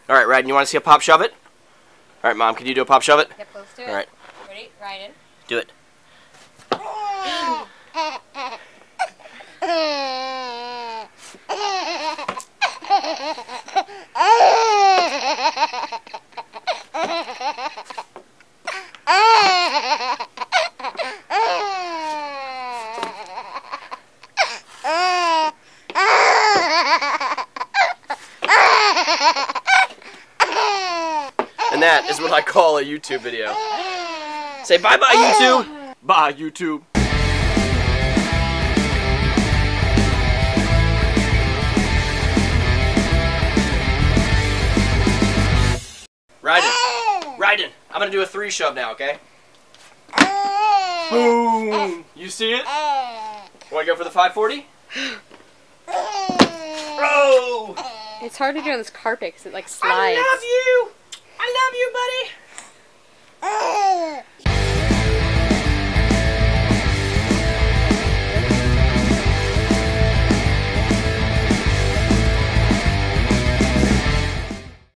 All right, Ryden, you want to see a pop shove it? All right, Mom, can you do a pop shove it? Yep, let's do it. All right. Ready? Ryden. Do it. And that is what I call a YouTube video. Say bye-bye, YouTube! Bye, YouTube. Ryden, I'm gonna do a 3 shove now, okay? Boom! You see it? Want to go for the 540? Oh! It's hard to do on this carpet because it like slides. I love you! I love you, buddy!